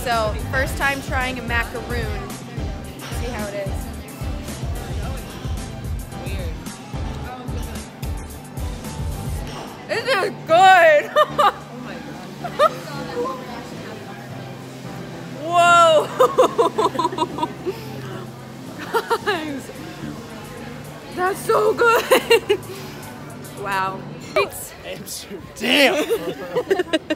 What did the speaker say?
So first time trying a macaroon. See how it is. Weird. This is good. Oh my god. Whoa. Guys, that's so good. Wow. Amsterdam.